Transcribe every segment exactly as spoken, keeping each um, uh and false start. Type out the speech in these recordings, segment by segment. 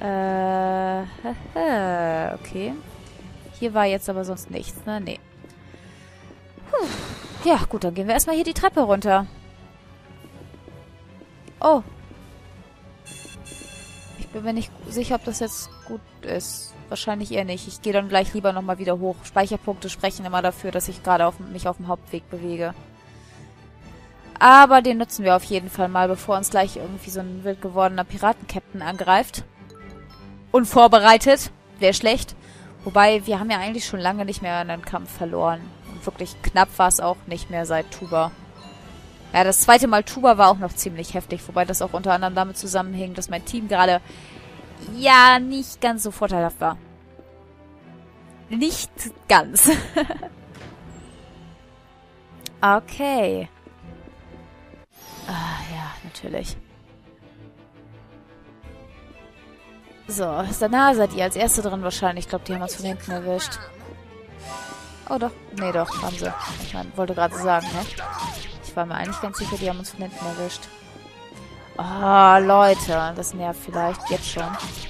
Äh, okay. Hier war jetzt aber sonst nichts, ne? Nee. Puh. Ja, gut, dann gehen wir erstmal hier die Treppe runter. Oh. Ich bin mir nicht sicher, ob das jetzt gut ist. Wahrscheinlich eher nicht. Ich gehe dann gleich lieber nochmal wieder hoch. Speicherpunkte sprechen immer dafür, dass ich gerade auf, mich auf dem Hauptweg bewege. Aber den nutzen wir auf jeden Fall mal, bevor uns gleich irgendwie so ein wild gewordener Piratenkapitän angreift. Unvorbereitet. Wäre schlecht. Wobei, wir haben ja eigentlich schon lange nicht mehr einen Kampf verloren. Und wirklich knapp war es auch nicht mehr seit Tuba. Ja, das zweite Mal Tuba war auch noch ziemlich heftig. Wobei das auch unter anderem damit zusammenhing, dass mein Team gerade ja nicht ganz so vorteilhaft war. Nicht ganz. Okay. Ah, ja, natürlich. So, danach seid ihr als Erste drin wahrscheinlich. Ich glaube, die haben uns von hinten erwischt. Oh, doch. Nee, doch, haben sie. Ich mein, wollte gerade sagen, ne? Ich war mir eigentlich ganz sicher, die haben uns von hinten erwischt. Oh, Leute. Das nervt vielleicht jetzt schon.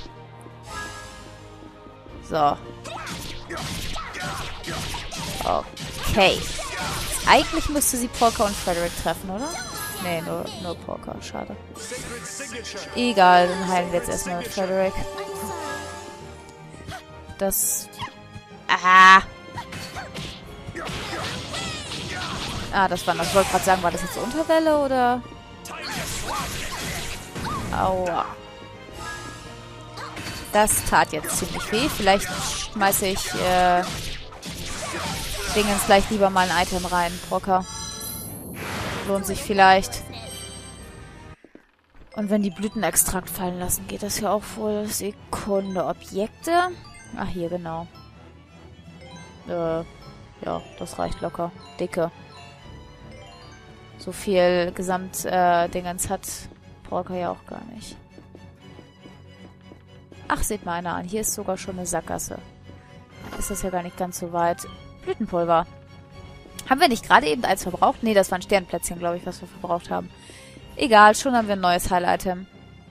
So. Okay. Eigentlich müsste sie Polka und Frederick treffen, oder? Nee, nur, nur Polka. Schade. Egal, dann heilen wir jetzt erstmal Frederick. Das... Ah! Ah, das war noch... Ich wollte gerade sagen, war das jetzt Unterwelle, oder... Aua. Das tat jetzt ziemlich weh. Vielleicht schmeiße ich, äh... Dingens gleich lieber mal ein Item rein, Brocker. Lohnt sich vielleicht. Und wenn die Blütenextrakt fallen lassen, geht das ja auch wohl. Sekunde. Objekte? Ach, hier, genau. Äh, ja, das reicht locker. Dicke. So viel Gesamt-Dingens äh, hat Brocker ja auch gar nicht. Ach, seht mal einer an. Hier ist sogar schon eine Sackgasse. Ist das ja gar nicht ganz so weit. Blütenpulver. Haben wir nicht gerade eben eins verbraucht? Nee, das war ein Sternplätzchen, glaube ich, was wir verbraucht haben. Egal, schon haben wir ein neues Heil-Item.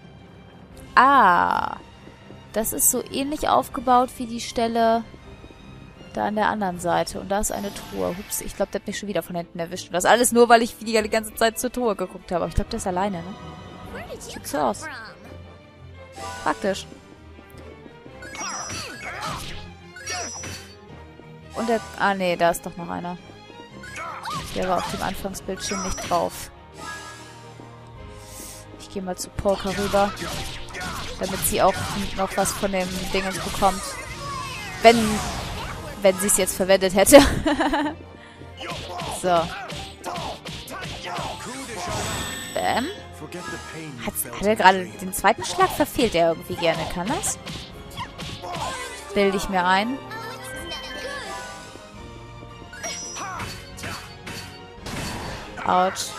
Ah. Das ist so ähnlich aufgebaut wie die Stelle da an der anderen Seite. Und da ist eine Truhe. Hups, ich glaube, der hat mich schon wieder von hinten erwischt. Und das alles nur, weil ich die ganze Zeit zur Truhe geguckt habe. Aber ich glaube, der ist alleine, ne? Sieht so aus. Praktisch. Und der... Ah, nee, da ist doch noch einer. Der war auf dem Anfangsbildschirm nicht drauf. Ich gehe mal zu Polka rüber. Damit sie auch noch was von dem Dingens bekommt. Wenn... Wenn sie es jetzt verwendet hätte. So. Bam. Hat, hat er gerade den zweiten Schlag verfehlt, er irgendwie gerne. Kann das? Bilde ich mir ein. Autsch.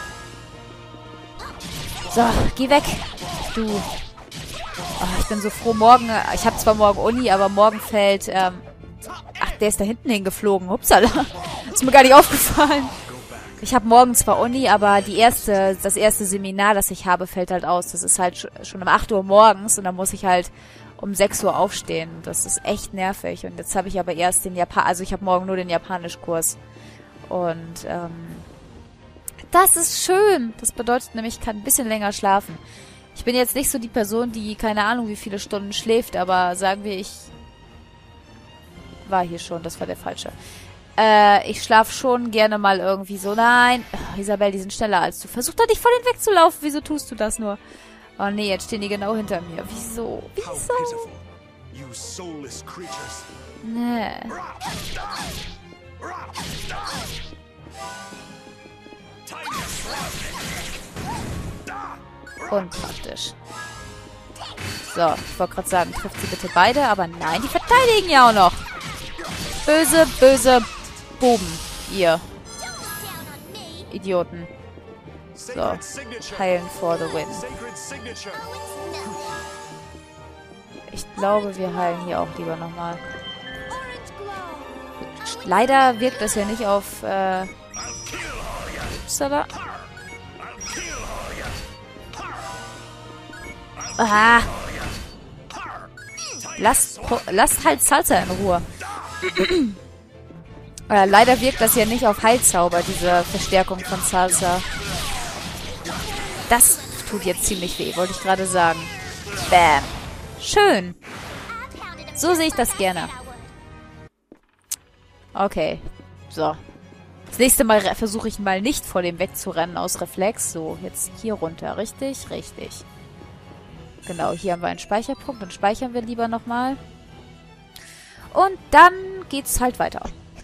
So, geh weg. Du. Oh, ich bin so froh, morgen... Ich habe zwar morgen Uni, aber morgen fällt... Ähm, ach, der ist da hinten hingeflogen. Upsala. Ist mir gar nicht aufgefallen. Ich habe morgen zwar Uni, aber die erste, das erste Seminar, das ich habe, fällt halt aus. Das ist halt schon um acht Uhr morgens und dann muss ich halt um sechs Uhr aufstehen. Das ist echt nervig. Und jetzt habe ich aber erst den Japan... Also ich habe morgen nur den Japanischkurs. Und, ähm... Das ist schön. Das bedeutet nämlich, ich kann ein bisschen länger schlafen. Ich bin jetzt nicht so die Person, die keine Ahnung wie viele Stunden schläft, aber sagen wir, ich war hier schon, das war der falsche. Äh, ich schlafe schon gerne mal irgendwie so. Nein, oh, Isabel, die sind schneller als du. Versuch doch nicht vor denen wegzulaufen. Wieso tust du das nur? Oh nee, jetzt stehen die genau hinter mir. Wieso? Wieso? Nee. Unpraktisch. So, ich wollte gerade sagen, trifft sie bitte beide, aber nein, die verteidigen ja auch noch. Böse, böse Buben, ihr Idioten. So, heilen for the win. Ich glaube, wir heilen hier auch lieber nochmal. Leider wirkt das ja nicht auf, äh... Upsala. Ah. Lasst, lasst halt Salsa in Ruhe. äh, leider wirkt das ja nicht auf Heilzauber, diese Verstärkung von Salsa. Das tut jetzt ziemlich weh, wollte ich gerade sagen. Bam. Schön. So sehe ich das gerne. Okay. So. Das nächste Mal versuche ich mal nicht vor dem wegzurennen aus Reflex. So, jetzt hier runter. Richtig? Richtig. Genau, hier haben wir einen Speicherpunkt. Dann speichern wir lieber nochmal. Und dann geht's halt weiter.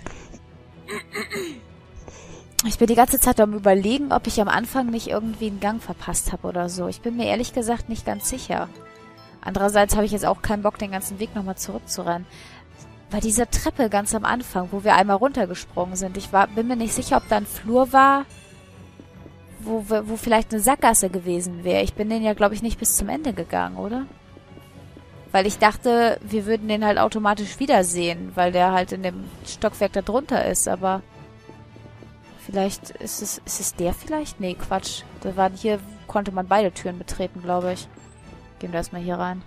Ich bin die ganze Zeit am Überlegen, ob ich am Anfang nicht irgendwie einen Gang verpasst habe oder so. Ich bin mir ehrlich gesagt nicht ganz sicher. Andererseits habe ich jetzt auch keinen Bock, den ganzen Weg nochmal zurückzurennen. Bei dieser Treppe ganz am Anfang, wo wir einmal runtergesprungen sind, ich war, bin mir nicht sicher, ob da ein Flur war, wo, wo vielleicht eine Sackgasse gewesen wäre. Ich bin den ja, glaube ich, nicht bis zum Ende gegangen, oder? Weil ich dachte, wir würden den halt automatisch wiedersehen, weil der halt in dem Stockwerk da drunter ist, aber vielleicht ist es, ist es der vielleicht? Nee, Quatsch. Da waren hier, konnte man beide Türen betreten, glaube ich. Gehen wir erstmal hier rein.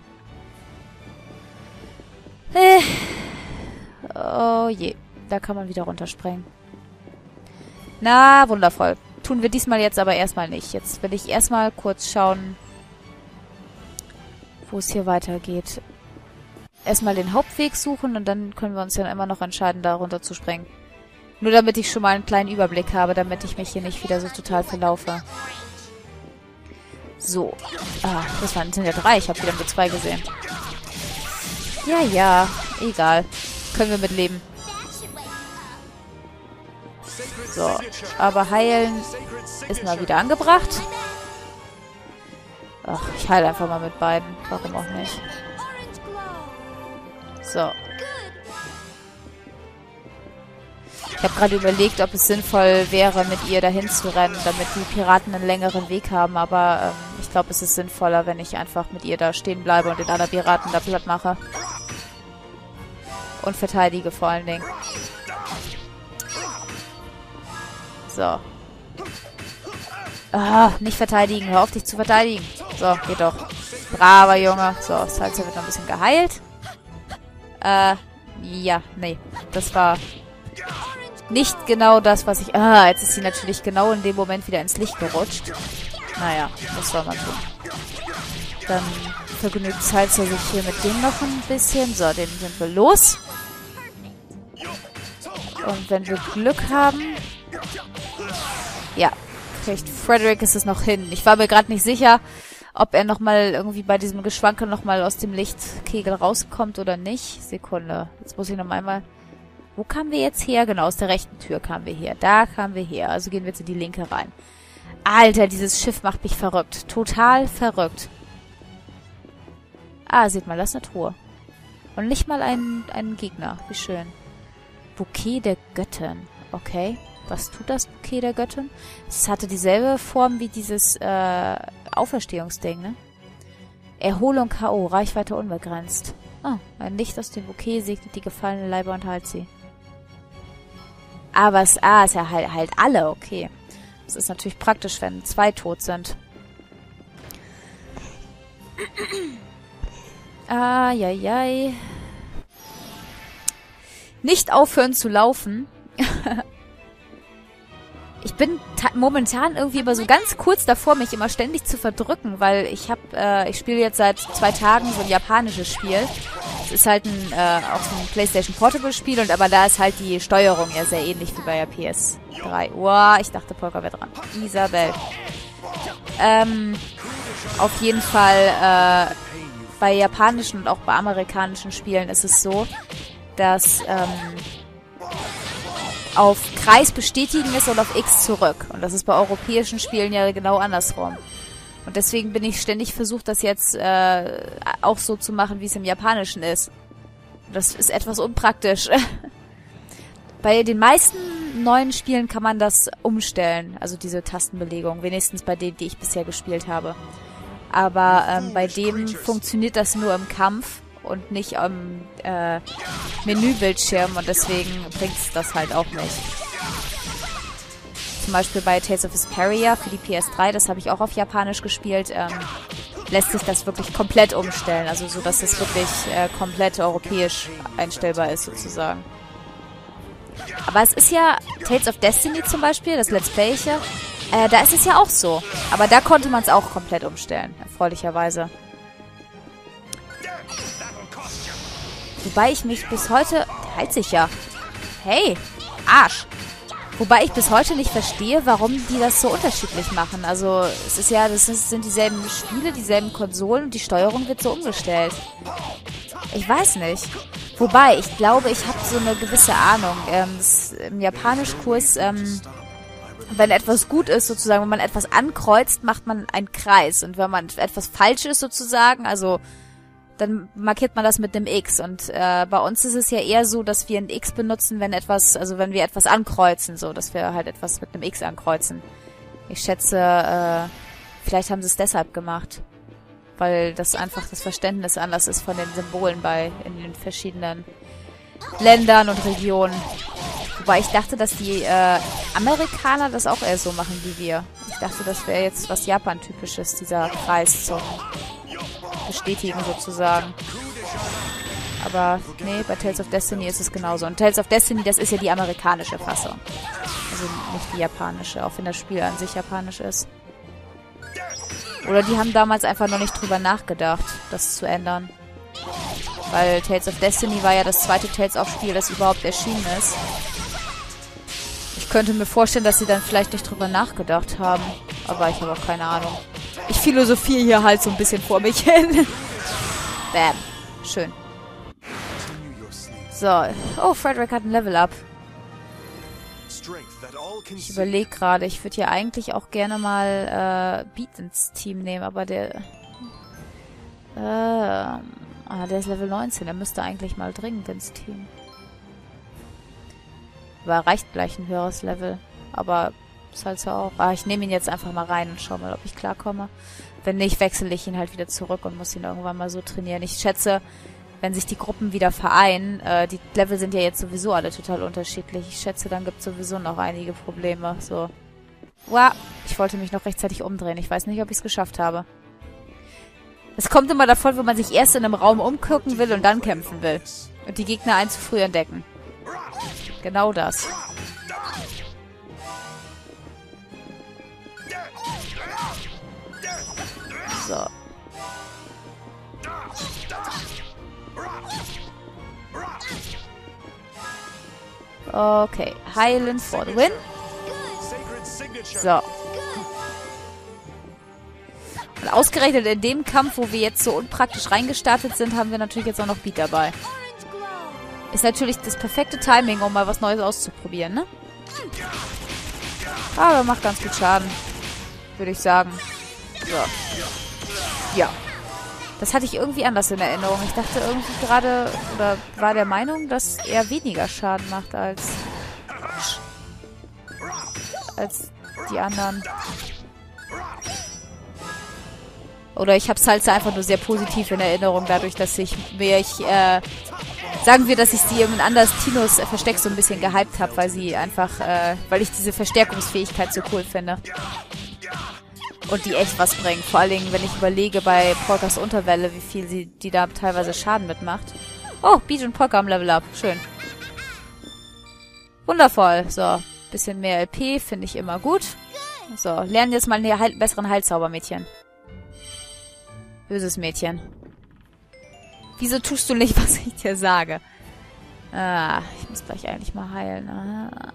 Äh. Oh je, da kann man wieder runterspringen. Na, wundervoll. Tun wir diesmal jetzt aber erstmal nicht. Jetzt will ich erstmal kurz schauen, wo es hier weitergeht. Erstmal den Hauptweg suchen und dann können wir uns ja immer noch entscheiden, da runter zu springen. Nur damit ich schon mal einen kleinen Überblick habe, damit ich mich hier nicht wieder so total verlaufe. So. Ah, das waren, sind ja drei. Ich habe wieder nur zwei gesehen. Ja, ja. Egal. Können wir mit leben. So. Aber heilen ist mal wieder angebracht. Ach, ich heile einfach mal mit beiden. Warum auch nicht. So. Ich habe gerade überlegt, ob es sinnvoll wäre, mit ihr dahin zu rennen, damit die Piraten einen längeren Weg haben. Aber ähm, ich glaube, es ist sinnvoller, wenn ich einfach mit ihr da stehen bleibe und den anderen Piraten da platt mache. Und verteidige vor allen Dingen. So. Ah, nicht verteidigen. Hör auf, dich zu verteidigen. So, geht doch. Braver Junge. So, Salsa wird noch ein bisschen geheilt. Äh, ja, nee. Das war nicht genau das, was ich... Ah, jetzt ist sie natürlich genau in dem Moment wieder ins Licht gerutscht. Naja, das soll man tun. Dann vergnügt Salsa sich hier mit dem noch ein bisschen. So, den sind wir los. Und wenn wir Glück haben... Ja, kriegt Frederick ist es noch hin. Ich war mir gerade nicht sicher, ob er nochmal irgendwie bei diesem Geschwanke nochmal aus dem Lichtkegel rauskommt oder nicht. Sekunde. Jetzt muss ich noch einmal... Wo kamen wir jetzt her? Genau, aus der rechten Tür kamen wir her. Da kamen wir her. Also gehen wir jetzt in die linke rein. Alter, dieses Schiff macht mich verrückt. Total verrückt. Ah, seht mal, das ist eine Truhe. Und nicht mal ein, ein Gegner. Wie schön. Bouquet der Göttin. Okay. Was tut das Bouquet der Göttin? Es hatte dieselbe Form wie dieses äh, Auferstehungsding, ne? Erholung K O. Reichweite unbegrenzt. Ah, ein Licht aus dem Bouquet segnet die gefallene Leiber und heilt sie. Aber es ah, ist ja halt, halt alle, okay. Das ist natürlich praktisch, wenn zwei tot sind. Eieiei. Nicht aufhören zu laufen. Ich bin momentan irgendwie immer so ganz kurz davor, mich immer ständig zu verdrücken, weil ich habe, äh, ich spiele jetzt seit zwei Tagen so ein japanisches Spiel. Es ist halt ein, äh, auch so ein PlayStation Portable Spiel, und aber da ist halt die Steuerung ja sehr ähnlich wie bei der P S drei. Wow, ich dachte, Polka wäre dran. Isabel. Ähm, auf jeden Fall, äh, bei japanischen und auch bei amerikanischen Spielen ist es so, dass, ähm, auf Kreis bestätigen ist und auf X zurück. Und das ist bei europäischen Spielen ja genau andersrum. Und deswegen bin ich ständig versucht, das jetzt äh, auch so zu machen, wie es im Japanischen ist. Das ist etwas unpraktisch. Bei den meisten neuen Spielen kann man das umstellen, also diese Tastenbelegung, wenigstens bei denen, die ich bisher gespielt habe. Aber ähm, bei dem funktioniert das nur im Kampf und nicht am äh, Menübildschirm, und deswegen bringt es das halt auch nicht. Zum Beispiel bei Tales of Vesperia für die P S drei, das habe ich auch auf Japanisch gespielt, ähm, lässt sich das wirklich komplett umstellen. Also so, dass es wirklich äh, komplett europäisch einstellbar ist, sozusagen. Aber es ist ja Tales of Destiny zum Beispiel, das Let's Play ich ja. Äh, da ist es ja auch so. Aber da konnte man es auch komplett umstellen, erfreulicherweise. Wobei ich mich bis heute... Der heilt sich ja. Hey, Arsch. Wobei ich bis heute nicht verstehe, warum die das so unterschiedlich machen. Also, es ist ja, das ist, sind dieselben Spiele, dieselben Konsolen und die Steuerung wird so umgestellt. Ich weiß nicht. Wobei, ich glaube, ich habe so eine gewisse Ahnung. Ähm, das, im Japanischkurs, ähm, wenn etwas gut ist, sozusagen, wenn man etwas ankreuzt, macht man einen Kreis. Und wenn man etwas falsch ist, sozusagen, also... dann markiert man das mit einem X. Und äh, bei uns ist es ja eher so, dass wir ein X benutzen, wenn etwas, also wenn wir etwas ankreuzen, so, dass wir halt etwas mit einem X ankreuzen. Ich schätze, äh, vielleicht haben sie es deshalb gemacht. Weil das einfach das Verständnis anders ist von den Symbolen bei in den verschiedenen Ländern und Regionen. Wobei ich dachte, dass die äh, Amerikaner das auch eher so machen wie wir. Ich dachte, das wäre jetzt was Japan-typisches, dieser Kreis zum Bestätigen sozusagen. Aber nee, bei Tales of Destiny ist es genauso. Und Tales of Destiny, das ist ja die amerikanische Fassung. Also nicht die japanische, auch wenn das Spiel an sich japanisch ist. Oder die haben damals einfach noch nicht drüber nachgedacht, das zu ändern. Weil Tales of Destiny war ja das zweite Tales-of-Spiel, das überhaupt erschienen ist. Ich könnte mir vorstellen, dass sie dann vielleicht nicht drüber nachgedacht haben. Aber ich habe auch keine Ahnung. Ich philosophiere hier halt so ein bisschen vor mich hin. Bam. Schön. So. Oh, Frederick hat ein Level-Up. Ich überlege gerade, ich würde ja eigentlich auch gerne mal äh, Beat ins Team nehmen, aber der... Äh, ah, der ist Level neunzehn, der müsste eigentlich mal dringend ins Team. Aber reicht gleich ein höheres Level. Aber ist halt so auch... Ah, ich nehme ihn jetzt einfach mal rein und schau mal, ob ich klarkomme. Wenn nicht, wechsle ich ihn halt wieder zurück und muss ihn irgendwann mal so trainieren. Ich schätze... Wenn sich die Gruppen wieder vereinen, äh, die Level sind ja jetzt sowieso alle total unterschiedlich. Ich schätze, dann gibt es sowieso noch einige Probleme. So. Wow, ich wollte mich noch rechtzeitig umdrehen. Ich weiß nicht, ob ich es geschafft habe. Es kommt immer davon, wenn man sich erst in einem Raum umgucken will und dann kämpfen will. Und die Gegner einen zu früh entdecken. Genau das. So. Okay, heilen for the win. So. Und ausgerechnet in dem Kampf, wo wir jetzt so unpraktisch reingestartet sind, haben wir natürlich jetzt auch noch Beat dabei. Ist natürlich das perfekte Timing, um mal was Neues auszuprobieren, ne? Aber macht ganz gut Schaden, würde ich sagen. So. Ja. Das hatte ich irgendwie anders in Erinnerung. Ich dachte irgendwie gerade, oder war der Meinung, dass er weniger Schaden macht als als die anderen. Oder ich habe Salsa einfach nur sehr positiv in Erinnerung, dadurch, dass ich mir, ich, äh, sagen wir, dass ich sie im Anders Tinos Versteck so ein bisschen gehypt habe, weil sie einfach, äh, weil ich diese Verstärkungsfähigkeit so cool finde. Und die echt was bringt. Vor allen Dingen, wenn ich überlege bei Polkas Unterwelle, wie viel sie die da teilweise Schaden mitmacht. Oh, Beat und Polka am Level Up. Schön. Wundervoll. So, bisschen mehr L P finde ich immer gut. So, lernen jetzt mal einen Heil besseren Heilzauber, Mädchen. Böses Mädchen. Wieso tust du nicht, was ich dir sage? Ah, ich muss gleich eigentlich mal heilen. Ah.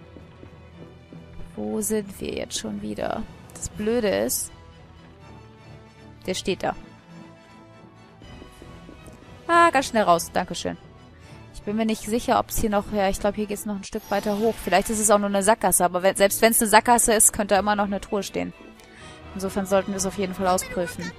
Wo sind wir jetzt schon wieder? Das Blöde ist, der steht da. Ah, ganz schnell raus. Dankeschön. Ich bin mir nicht sicher, ob es hier noch... Ja, ich glaube, hier geht es noch ein Stück weiter hoch. Vielleicht ist es auch nur eine Sackgasse, aber wenn, selbst wenn es eine Sackgasse ist, könnte immer noch eine Truhe stehen. Insofern sollten wir es auf jeden Fall ausprüfen.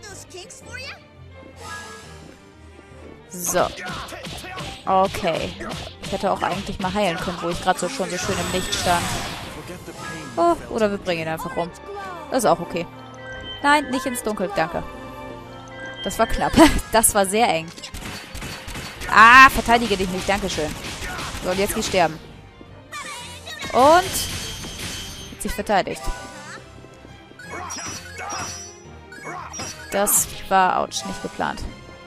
So. Okay. Ich hätte auch eigentlich mal heilen können, wo ich gerade so schon so schön im Licht stand. Oh, oder wir bringen ihn einfach um. Das ist auch okay. Nein, nicht ins Dunkel, danke. Das war knapp. Das war sehr eng. Ah, verteidige dich nicht, dankeschön. So, und jetzt geh sterben. Und... hat sich verteidigt. Das war, ouch, nicht geplant.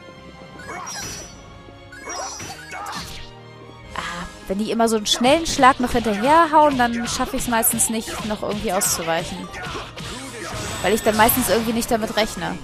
Ah, wenn die immer so einen schnellen Schlag noch hinterherhauen, dann schaffe ich es meistens nicht, noch irgendwie auszuweichen. Weil ich dann meistens irgendwie nicht damit rechne.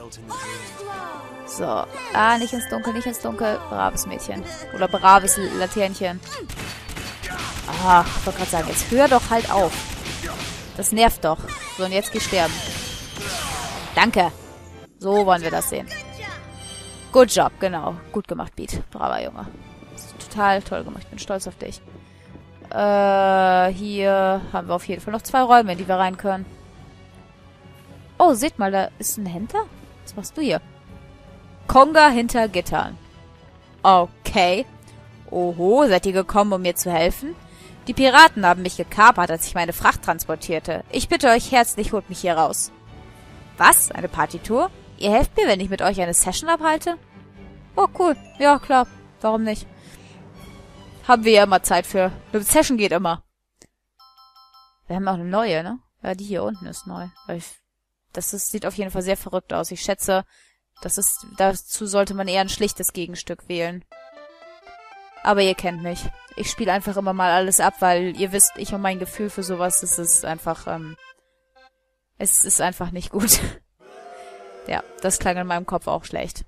So. Ah, nicht ins Dunkel, nicht ins Dunkel. Braves Mädchen. Oder braves Laternchen. Ah, ich wollte gerade sagen, jetzt hör doch halt auf. Das nervt doch. So, und jetzt geh sterben. Danke. So wollen wir das sehen. Good job, genau. Gut gemacht, Beat. Braver Junge. Total toll gemacht. Ich bin stolz auf dich. Äh, hier haben wir auf jeden Fall noch zwei Räume, in die wir rein können. Oh, seht mal, da ist ein Händler. Was machst du hier? Konga hinter Gittern. Okay. Oho, seid ihr gekommen, um mir zu helfen? Die Piraten haben mich gekapert, als ich meine Fracht transportierte. Ich bitte euch herzlich, holt mich hier raus. Was? Eine Partytour? Ihr helft mir, wenn ich mit euch eine Session abhalte? Oh, cool. Ja, klar. Warum nicht? Haben wir ja immer Zeit für. Eine Session geht immer. Wir haben auch eine neue, ne? Ja, die hier unten ist neu. Das ist, sieht auf jeden Fall sehr verrückt aus. Ich schätze, das ist, dazu sollte man eher ein schlichtes Gegenstück wählen. Aber ihr kennt mich. Ich spiele einfach immer mal alles ab, weil ihr wisst, ich und mein Gefühl für sowas, es ist einfach, ähm, es ist einfach nicht gut. Ja, das klang in meinem Kopf auch schlecht.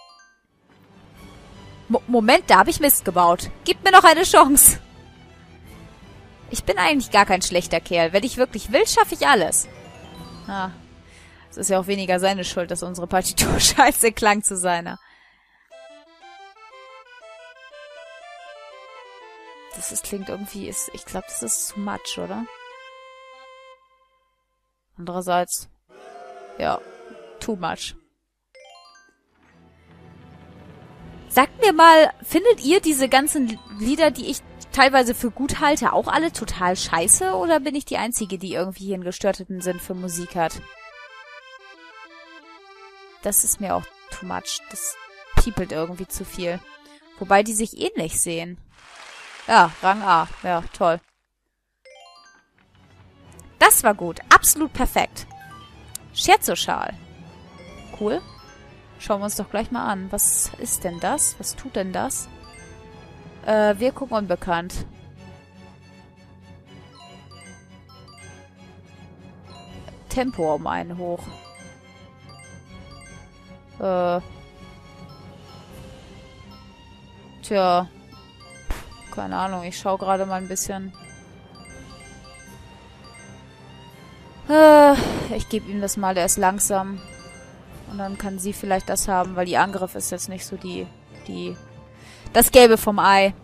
Mo- Moment, da habe ich Mist gebaut. Gib mir noch eine Chance. Ich bin eigentlich gar kein schlechter Kerl. Wenn ich wirklich will, schaffe ich alles. Ah, es ist ja auch weniger seine Schuld, dass unsere Partitur scheiße klang zu seiner. Das ist, klingt irgendwie, ist, ich glaube, das ist too much, oder? Andererseits, ja, too much. Sagt mir mal, findet ihr diese ganzen Lieder, die ich teilweise für gut halte, auch alle total scheiße? Oder bin ich die Einzige, die irgendwie hier einen gestörten Sinn für Musik hat? Das ist mir auch too much. Das piepelt irgendwie zu viel. Wobei die sich ähnlich sehen. Ja, Rang A. Ja, toll. Das war gut. Absolut perfekt. Scherzo-Schal. Cool. Schauen wir uns doch gleich mal an. Was ist denn das? Was tut denn das? Äh, Wirkung unbekannt. Tempo um einen hoch. Äh. Tja. Keine Ahnung, ich schaue gerade mal ein bisschen. Äh, ich gebe ihm das mal, der ist langsam. Und dann kann sie vielleicht das haben, weil die Angriff ist jetzt nicht so die, die, das Gelbe vom Ei.